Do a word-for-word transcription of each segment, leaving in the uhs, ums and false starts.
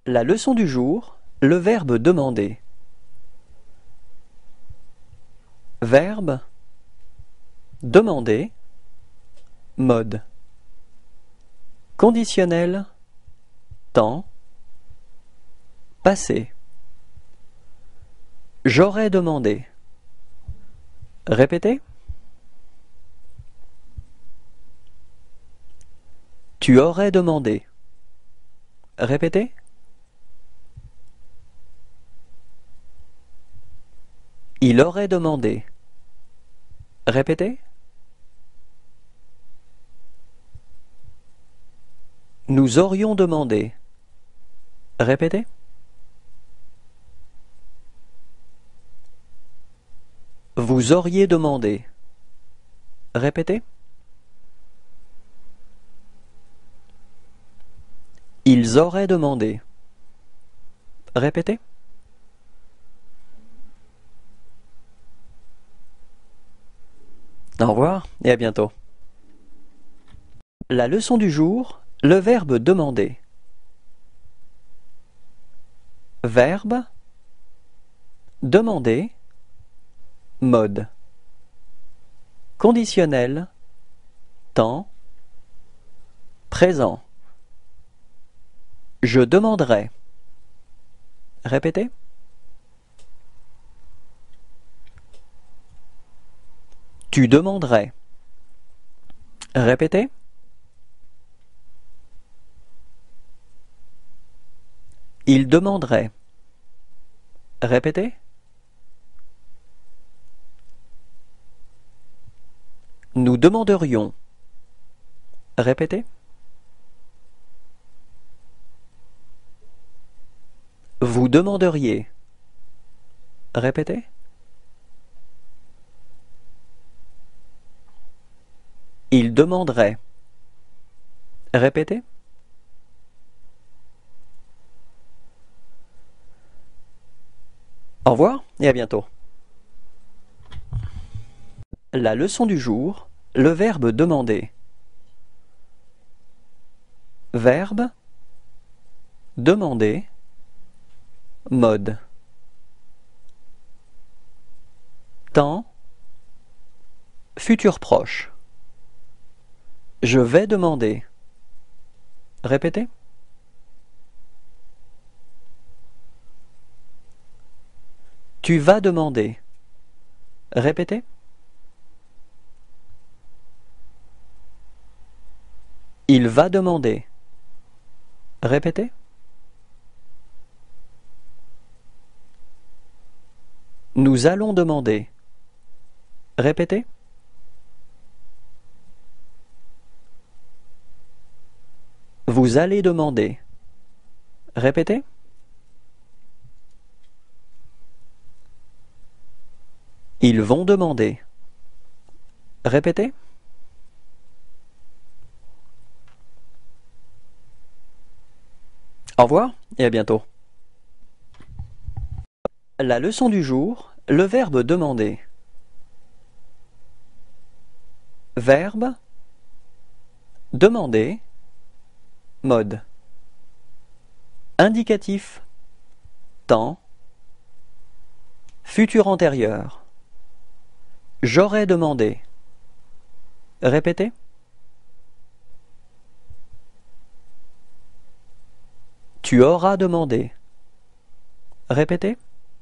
La leçon du jour, le verbe demander. Verbe, demander, mode. Conditionnel, temps, passé. J'aurais demandé. Répétez. Tu aurais demandé. Répétez. Il aurait demandé. Répétez. Nous aurions demandé. Répétez. Vous auriez demandé. Répétez. Ils auraient demandé. Répétez. Au revoir et à bientôt. La leçon du jour, le verbe demander. Verbe, demander, mode. Conditionnel, temps, présent. Je demanderai. Répétez. Tu demanderais. Répétez. Il demanderait. Répétez. Nous demanderions. Répétez. Vous demanderiez. Répétez. Il demanderait. Répétez. Au revoir et à bientôt. La leçon du jour, le verbe demander. Verbe, demander, mode. Temps, futur proche. Je vais demander. Répétez. Tu vas demander. Répétez. Il va demander. Répétez. Nous allons demander. Répétez. Vous allez demander. Répétez. Ils vont demander. Répétez. Au revoir et à bientôt. La leçon du jour, le verbe demander. Verbe, demander, mode. Indicatif, temps, futur antérieur. J'aurais demandé. Répétez. Tu auras demandé. Répétez.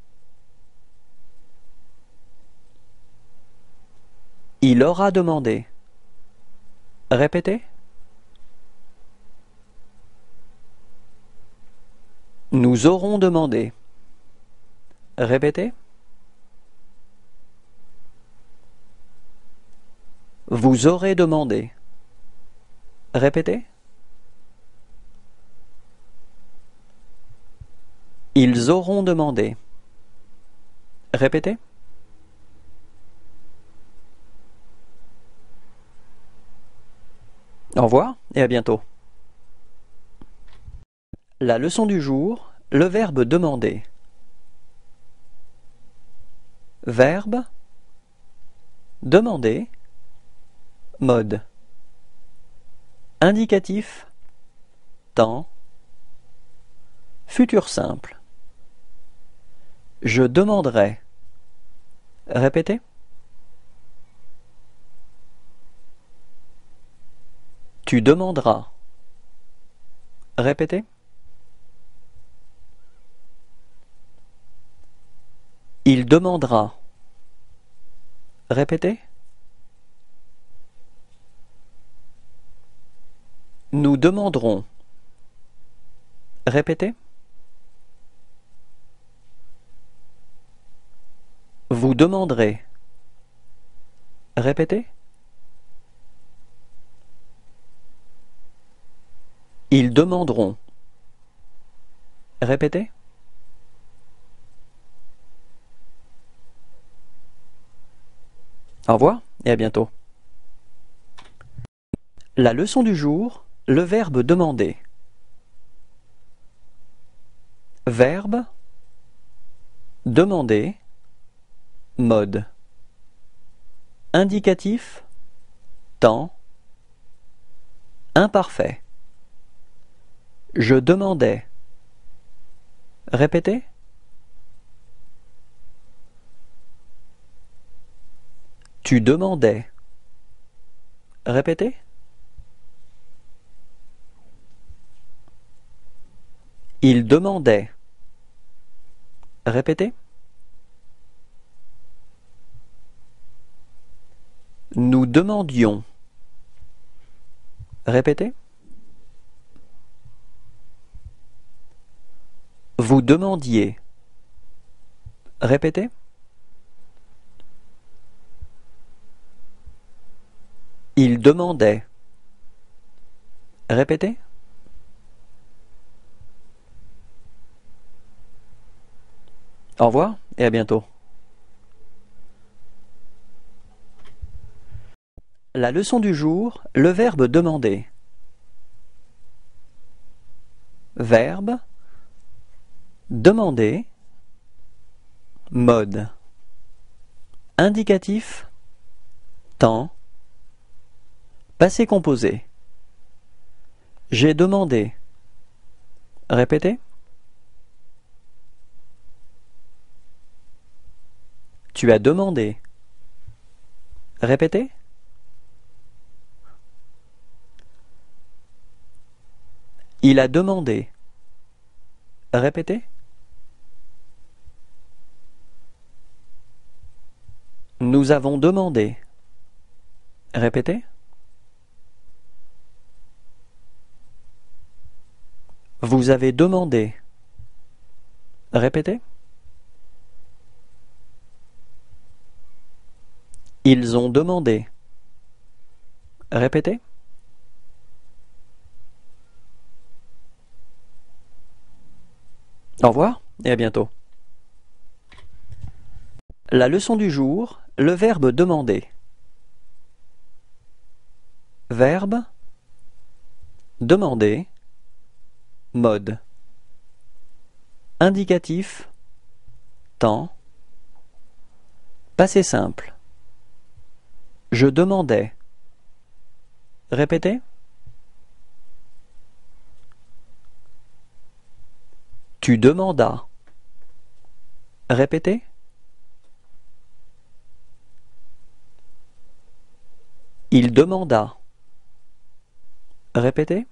Il aura demandé. Répétez. Nous aurons demandé. Répétez. Vous aurez demandé. Répétez. Ils auront demandé. Répétez. Au revoir et à bientôt. La leçon du jour, le verbe demander. Verbe, demander, mode. Indicatif, temps, Futur simple. Je demanderai. Répétez. Tu demanderas. Répétez. Il demandera. Répétez. Nous demanderons. Répétez. Vous demanderez. Répétez. Ils demanderont. Répétez. Au revoir et à bientôt. La leçon du jour, le verbe demander. Verbe, demander, mode. Indicatif, temps, imparfait. Je demandais. Répétez. Tu demandais. Répétez. Il demandait. Répétez. Nous demandions. Répétez. Vous demandiez. Répétez. Il demandait. Répétez. Au revoir et à bientôt. La leçon du jour, le verbe demander. Verbe, demander, mode. Indicatif, temps, passé composé. J'ai demandé. Répétez. Tu as demandé. Répétez. Il a demandé. Répétez. Nous avons demandé. Répétez. Vous avez demandé. Répétez. Ils ont demandé. Répétez. Au revoir et à bientôt. La leçon du jour, le verbe demander. Verbe, demander, mode. Indicatif, temps, passé simple. Je demandais. Répétez. Tu demandas. Répétez. Il demanda. Répétez.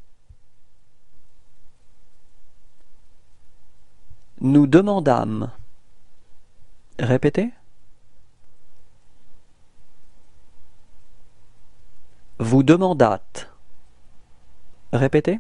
Nous demandâmes. Répétez. Vous demandâtes. Répétez.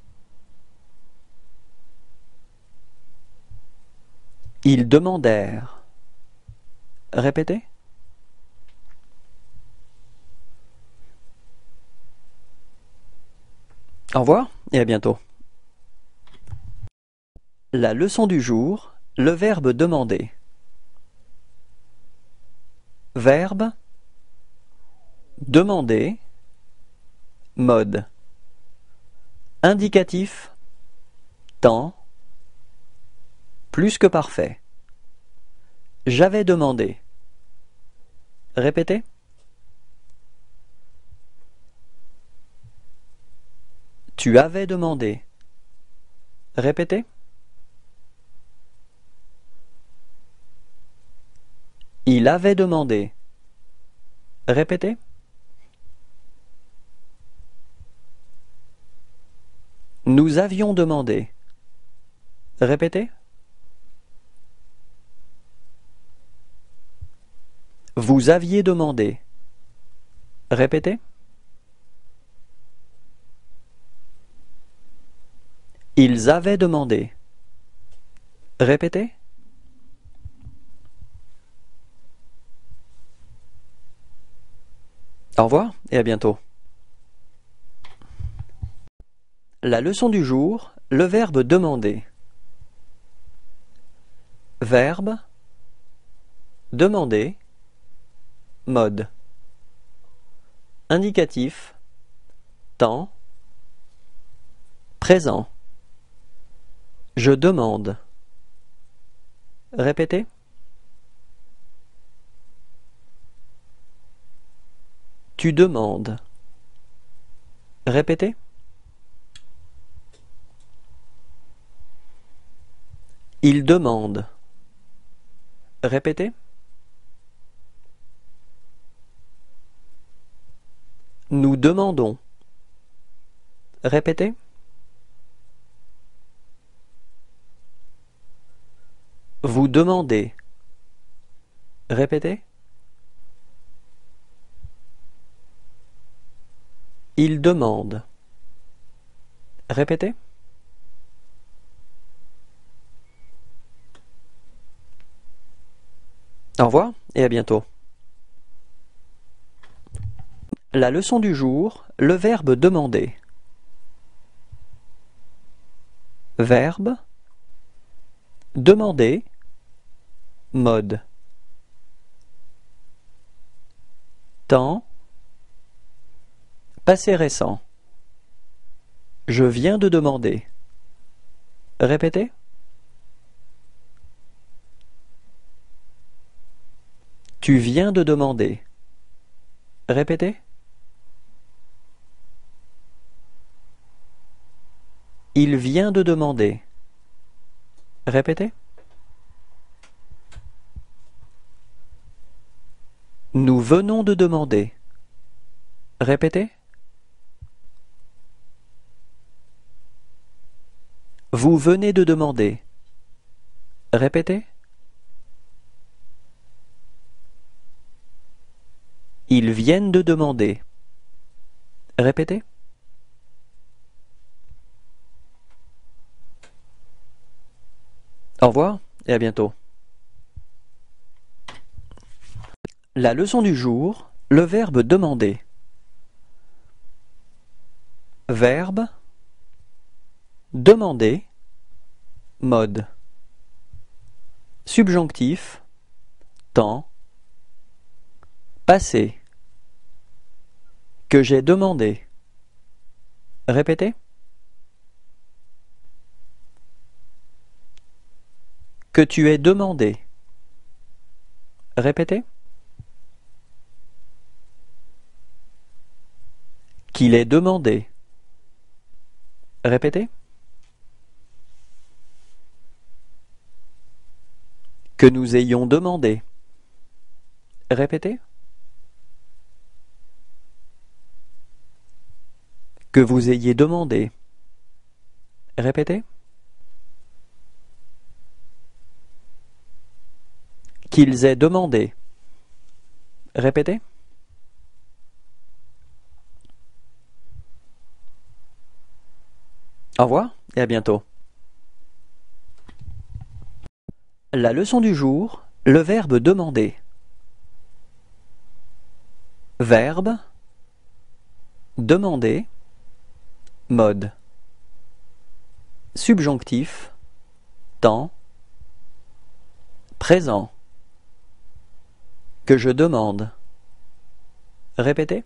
Ils demandèrent. Répétez. Au revoir et à bientôt. La leçon du jour, le verbe demander. Verbe, demander, mode. Indicatif, temps, plus que parfait. J'avais demandé. Répétez. Tu avais demandé. Répétez. Il avait demandé. Répétez. Nous avions demandé. Répétez. Vous aviez demandé. Répétez. Ils avaient demandé. Répétez. Au revoir et à bientôt. La leçon du jour, le verbe demander. Verbe, demander, mode. Indicatif, temps, présent. Je demande. Répétez. Tu demandes. Répétez. Il demande. Répétez. Nous demandons. Répétez. Vous demandez. Répétez. Il demande. Répétez. Au revoir et à bientôt. La leçon du jour, le verbe demander. Verbe, demander, mode. Temps, passé récent. Je viens de demander. Répétez. Tu viens de demander. Répétez. Il vient de demander. Répétez. Nous venons de demander. Répétez. Vous venez de demander. Répétez. Ils viennent de demander. Répétez. Au revoir et à bientôt. La leçon du jour, le verbe demander. Verbe, demander, mode. Subjonctif, temps, passé. Que j'ai demandé. Répétez. Que tu aies demandé. Répétez. Qu'il ait demandé. Répétez. Que nous ayons demandé. Répétez. Que vous ayez demandé. Répétez. Qu'ils aient demandé. Répétez. Au revoir et à bientôt. La leçon du jour, le verbe demander. Verbe, demander, mode. Subjonctif, temps, présent. Que je demande. Répétez.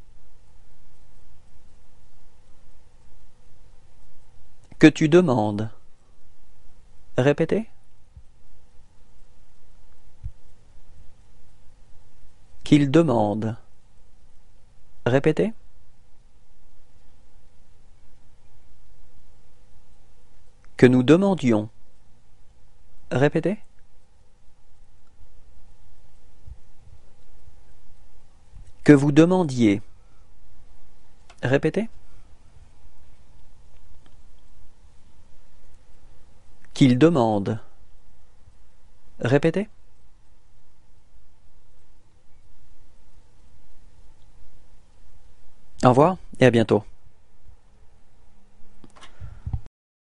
Que tu demandes. Répétez. Qu'il demande. Répétez. Que nous demandions. Répétez. Que vous demandiez. Répétez. Qu'il demande. Répétez. Au revoir et à bientôt.